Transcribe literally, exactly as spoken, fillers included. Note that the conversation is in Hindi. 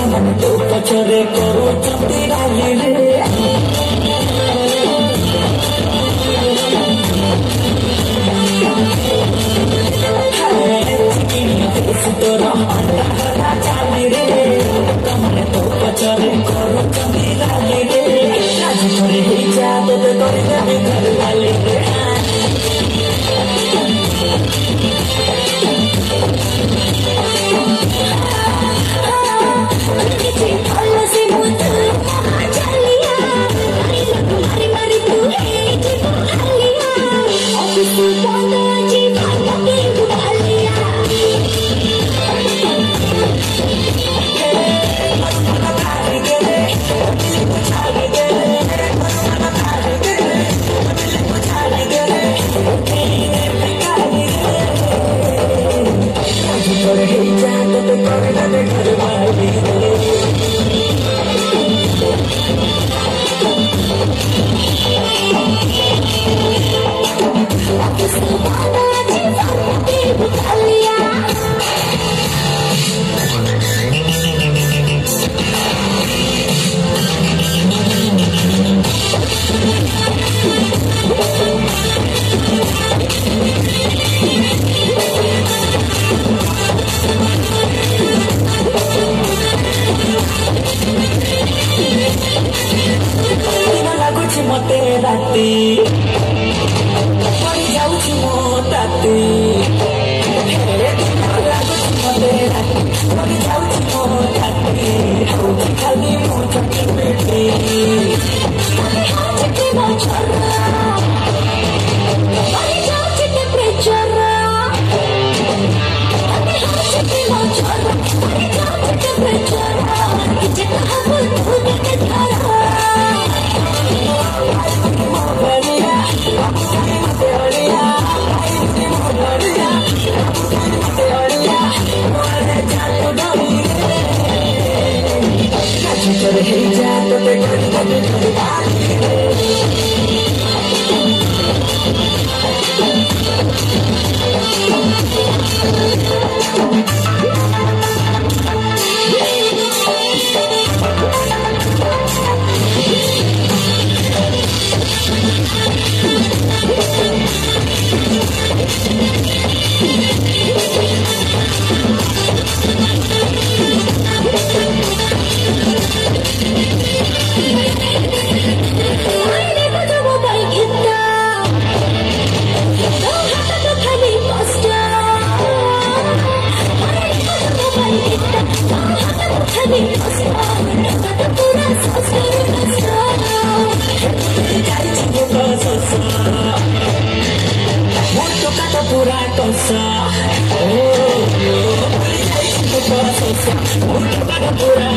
मन तो पचरे करो चंदी डाली रे तोरा अंडा चाली रे मन तो पचरे करो चंदी डाली रे आज थोड़े ही जात तो तोरे दे घर वाले रे मते राती पड़ी जाऊँ मो ताती मते राती पड़ी जाऊँ मो ताती खाली मो चटी पेटी पूरा टोसा, oh, oh, oh, oh, oh, oh, oh, oh, oh, oh,